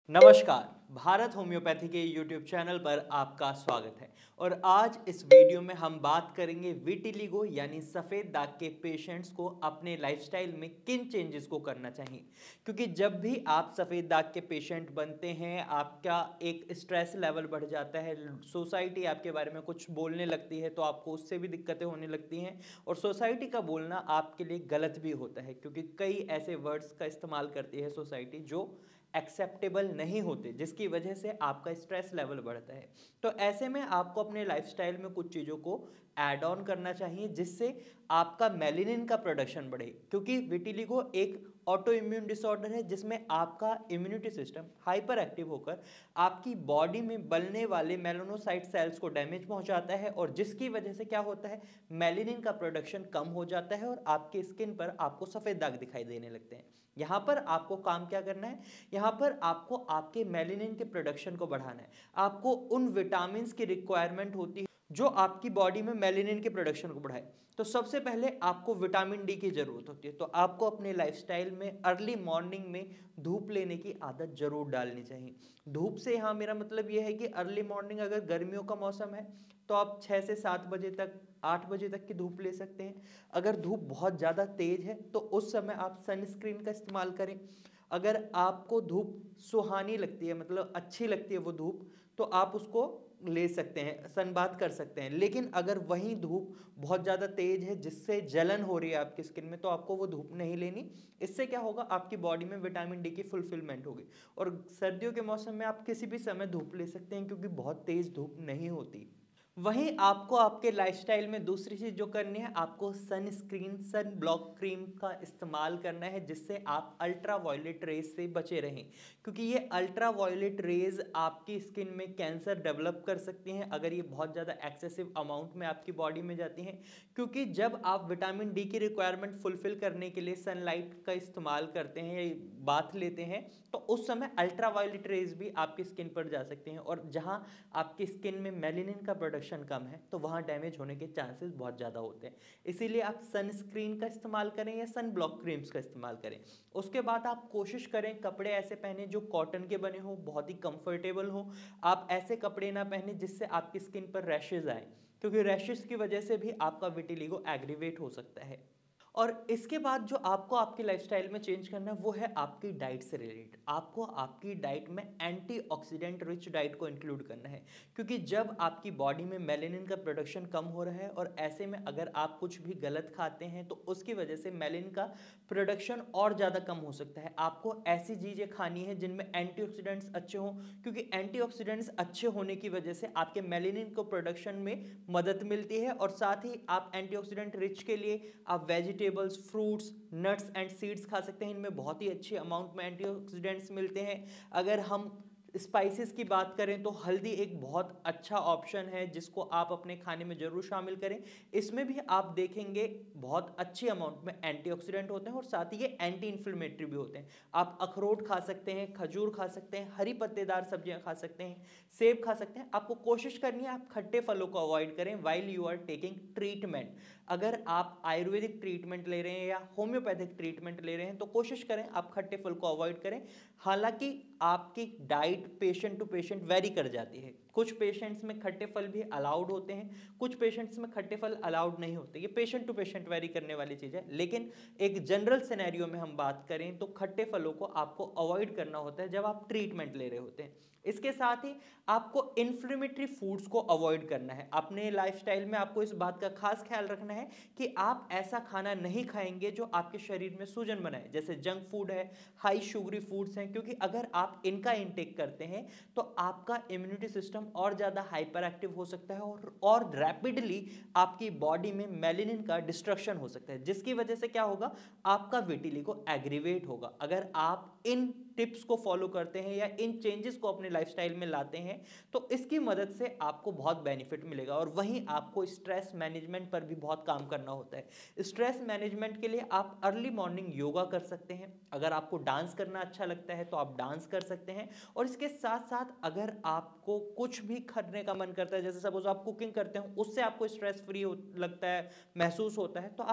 नमस्कार। भारत होम्योपैथी के YouTube channel पर आपका स्वागत है। और आज इस वीडियो में हम बात करेंगे विटिलिगो यानी सफ़ेद दाग के पेशेंट्स को अपने लाइफस्टाइल में किन चेंजेस को करना चाहिए। क्योंकि जब भी आप सफ़ेद दाग के पेशेंट बनते हैं, आपका एक स्ट्रेस लेवल बढ़ जाता है, सोसाइटी आपके बारे में कुछ बोलने लगती है तो आपको उससे भी दिक्कतें होने लगती हैं। और सोसाइटी का बोलना आपके लिए गलत भी होता है, क्योंकि कई ऐसे वर्ड्स का इस्तेमाल करती है सोसाइटी जो एक्सेप्टेबल नहीं होते, जिसकी वजह से आपका स्ट्रेस लेवल बढ़ता है। तो ऐसे में आपको अपने लाइफस्टाइल में कुछ चीज़ों को ऐड ऑन करना चाहिए, जिससे आपका मेलेनिन का प्रोडक्शन बढ़े। क्योंकि विटिलिगो एक ऑटो इम्यून डिसऑर्डर है, जिसमें आपका इम्यूनिटी सिस्टम हाइपर एक्टिव होकर आपकी बॉडी में बनने वाले मेलानोसाइट सेल्स को डैमेज पहुंचाता है, और जिसकी वजह से क्या होता है, मेलेनिन का प्रोडक्शन कम हो जाता है और आपके स्किन पर आपको सफ़ेद दाग दिखाई देने लगते हैं। यहाँ पर आपको काम क्या करना है, यहाँ पर आपको आपके मेलेनिन के प्रोडक्शन को बढ़ाना है। आपको उन विटामिन की रिक्वायरमेंट होती है जो आपकी बॉडी में मेलेनिन के प्रोडक्शन को बढ़ाए। तो सबसे पहले आपको विटामिन डी की ज़रूरत होती है। तो आपको अपने लाइफस्टाइल में अर्ली मॉर्निंग में धूप लेने की आदत जरूर डालनी चाहिए। धूप से यहाँ मेरा मतलब यह है कि अर्ली मॉर्निंग, अगर गर्मियों का मौसम है तो आप 6 से 7 बजे तक, 8 बजे तक की धूप ले सकते हैं। अगर धूप बहुत ज़्यादा तेज़ है तो उस समय आप सनस्क्रीन का इस्तेमाल करें। अगर आपको धूप सुहानी लगती है, मतलब अच्छी लगती है वो धूप, तो आप उसको ले सकते हैं, सनबाथ कर सकते हैं। लेकिन अगर वही धूप बहुत ज़्यादा तेज़ है जिससे जलन हो रही है आपकी स्किन में, तो आपको वो धूप नहीं लेनी। इससे क्या होगा, आपकी बॉडी में विटामिन डी की फुलफिलमेंट होगी। और सर्दियों के मौसम में आप किसी भी समय धूप ले सकते हैं, क्योंकि बहुत तेज़ धूप नहीं होती। वहीं आपको आपके लाइफस्टाइल में दूसरी चीज़ जो करनी है, आपको सनस्क्रीन, सन ब्लॉक क्रीम का इस्तेमाल करना है, जिससे आप अल्ट्रा वायलेट रेज से बचे रहें। क्योंकि ये अल्ट्रा वायलेट रेज आपकी स्किन में कैंसर डेवलप कर सकती हैं, अगर ये बहुत ज़्यादा एक्सेसिव अमाउंट में आपकी बॉडी में जाती हैं। क्योंकि जब आप विटामिन डी की रिक्वायरमेंट फुलफिल करने के लिए सनलाइट का इस्तेमाल करते हैं या बाथ लेते हैं, तो उस समय अल्ट्रा वायलेट रेज भी आपकी स्किन पर जा सकते हैं। और जहाँ आपकी स्किन में मेलेनिन का प्रोडक्शन कम है, तो वहाँ डैमेज होने के चांसेस बहुत ज़्यादा होते हैं। इसीलिए आप सनस्क्रीन का इस्तेमाल करें या सन ब्लॉक क्रीम्स का इस्तेमाल करें। उसके बाद आप कोशिश करें कपड़े ऐसे पहने जो कॉटन के बने हो, बहुत ही कंफर्टेबल हो। आप ऐसे कपड़े ना पहने जिससे आपकी स्किन पर रैशेज आए, क्योंकि रैशेज की वजह से भी आपका विटिलिगो एग्रीवेट हो सकता है। और इसके बाद जो आपको आपकी लाइफस्टाइल में चेंज करना है, वो है आपकी डाइट से रिलेटेड। आपको आपकी डाइट में एंटीऑक्सीडेंट रिच डाइट को इंक्लूड करना है। क्योंकि जब आपकी बॉडी में मेलेनिन का प्रोडक्शन कम हो रहा है, और ऐसे में अगर आप कुछ भी गलत खाते हैं, तो उसकी वजह से मेलेनिन का प्रोडक्शन और ज़्यादा कम हो सकता है। आपको ऐसी चीज़ें खानी है जिनमें एंटीऑक्सीडेंट्स अच्छे हों, क्योंकि एंटीऑक्सीडेंट्स अच्छे होने की वजह से आपके मेलेनिन को प्रोडक्शन में मदद मिलती है। और साथ ही आप एंटीऑक्सीडेंट रिच के लिए आप vegetables, fruits, nuts and seeds खा सकते हैं। इनमें बहुत ही अच्छी अमाउंट में एंटीऑक्सीडेंट्स मिलते हैं। अगर हम स्पाइसेस की बात करें तो हल्दी एक बहुत अच्छा ऑप्शन है, जिसको आप अपने खाने में ज़रूर शामिल करें। इसमें भी आप देखेंगे बहुत अच्छी अमाउंट में एंटीऑक्सीडेंट होते हैं, और साथ ही ये एंटी इन्फ्लेमेटरी भी होते हैं। आप अखरोट खा सकते हैं, खजूर खा सकते हैं, हरी पत्तेदार सब्जियां खा सकते हैं, सेब खा सकते हैं। आपको कोशिश करनी है आप खट्टे फलों को अवॉइड करें while you are taking treatment. अगर आप आयुर्वेदिक ट्रीटमेंट ले रहे हैं या होम्योपैथिक ट्रीटमेंट ले रहे हैं, तो कोशिश करें आप खट्टे फल को अवॉइड करें। हालांकि आपकी diet patient to patient vary कर जाती है। कुछ पेशेंट्स में खट्टे फल भी अलाउड होते हैं, कुछ पेशेंट्स में खट्टे फल अलाउड नहीं होते। ये पेशेंट टू पेशेंट वेरी करने वाली चीज़ है। लेकिन एक जनरल सिनेरियो में हम बात करें तो खट्टे फलों को आपको अवॉइड करना होता है जब आप ट्रीटमेंट ले रहे होते हैं। इसके साथ ही आपको इन्फ्लेमेटरी फूड्स को अवॉइड करना है। अपने लाइफस्टाइल में आपको इस बात का खास ख्याल रखना है कि आप ऐसा खाना नहीं खाएंगे जो आपके शरीर में सूजन बनाए, जैसे जंक फूड है, हाई शुगरी फूड्स हैं। क्योंकि अगर आप इनका इंटेक करते हैं तो आपका इम्यूनिटी सिस्टम और ज़्यादा हाइपर एक्टिव हो सकता है, और रैपिडली आपकी बॉडी में मेलेनिन का डिस्ट्रक्शन हो सकता है, जिसकी वजह से क्या होगा, आपका विटिलिगो एग्रीवेट होगा। अगर आप इन टिप्स को फॉलो करते हैं या इन चेंजेस को अपने लाइफस्टाइल में लाते हैं, तो इसकी मदद से आपको बहुत बेनिफिट मिलेगा। और वहीं आपको स्ट्रेस मैनेजमेंट पर भी बहुत काम करना होता है। स्ट्रेस मैनेजमेंट के लिए आप अर्ली मॉर्निंग योगा कर सकते हैं। अगर आपको डांस करना अच्छा लगता है तो आप डांस कर सकते हैं। और इसके साथ साथ अगर आपको कुछ भी करने का मन करता है, जैसे सपोज आप कुकिंग करते हो, उससे आपको स्ट्रेस फ्री लगता है, महसूस होता है, तो आप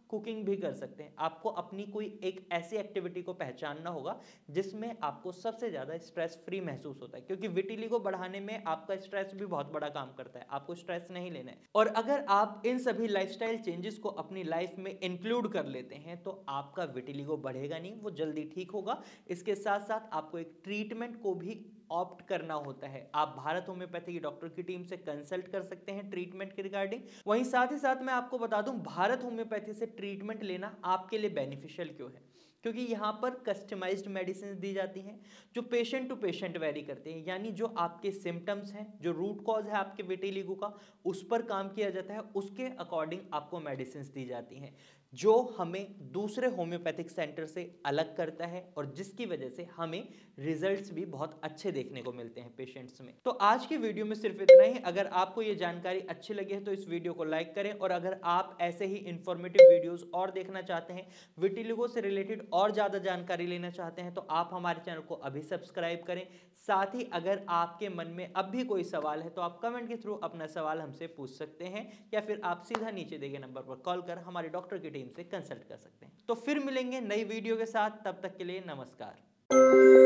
कुकिंग भी कर सकते हैं। आपको अपनी कोई एक ऐसी एक्टिविटी को पहचानना होगा जिसमें आपको सबसे ज़्यादा स्ट्रेस फ्री महसूस होता है, क्योंकि विटिलिगो बढ़ाने में आपका स्ट्रेस भी बहुत बड़ा काम करता है। आपको स्ट्रेस नहीं लेना है। और अगर आप इन सभी लाइफस्टाइल चेंजेस को अपनी लाइफ में इंक्लूड कर लेते हैं तो आपका विटिलिगो बढ़ेगा नहीं, वो जल्दी ठीक होगा। इसके साथ साथ आपको एक ट्रीटमेंट को भी ऑप्ट करना होता है। आप भारत होम्योपैथी की डॉक्टर की टीम से कंसल्ट कर सकते हैं ट्रीटमेंट के रिगार्डिंग। वहीं साथ ही साथ मैं आपको बता दूं, भारत होम्योपैथी से ट्रीटमेंट लेना आपके लिए बेनिफिशियल क्यों है, क्योंकि यहाँ पर कस्टमाइज्ड मेडिसिन दी जाती हैं जो पेशेंट टू पेशेंट वेरी करते हैं। यानी जो आपके सिम्टम्स हैं, जो रूट कॉज है आपके विटिलिगो का, उस पर काम किया जाता है। उसके अकॉर्डिंग आपको मेडिसिन दी जाती हैं, जो हमें दूसरे होम्योपैथिक सेंटर से अलग करता है और जिसकी वजह से हमें रिजल्ट्स भी बहुत अच्छे देखने को मिलते हैं पेशेंट्स में। तो आज की वीडियो में सिर्फ इतना ही। अगर आपको ये जानकारी अच्छी लगी है तो इस वीडियो को लाइक करें, और अगर आप ऐसे ही इंफॉर्मेटिव वीडियोस और देखना चाहते हैं, विटिलिगो से रिलेटेड और ज़्यादा जानकारी लेना चाहते हैं, तो आप हमारे चैनल को अभी सब्सक्राइब करें। साथ ही अगर आपके मन में अब भी कोई सवाल है तो आप कमेंट के थ्रू अपना सवाल हमसे पूछ सकते हैं, या फिर आप सीधा नीचे दिए गए नंबर पर कॉल कर हमारे डॉक्टर की टीम से कंसल्ट कर सकते हैं। तो फिर मिलेंगे नई वीडियो के साथ, तब तक के लिए नमस्कार।